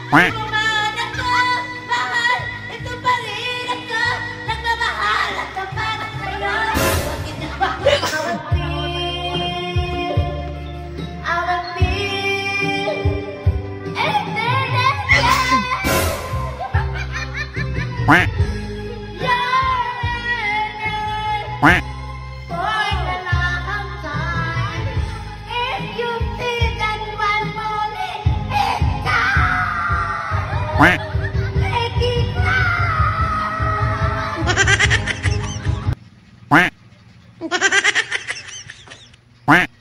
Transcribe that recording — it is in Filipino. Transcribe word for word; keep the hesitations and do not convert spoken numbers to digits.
Quack. Mahal ako, mahal. Ito pa rin ako. Nagmamahal ako para sa'yo. Huwag kita ba? I will feel, I will feel. Quack. Quack. For the long time, if you see that one moment, it's time. Quack. Make it now. Quack. Quack.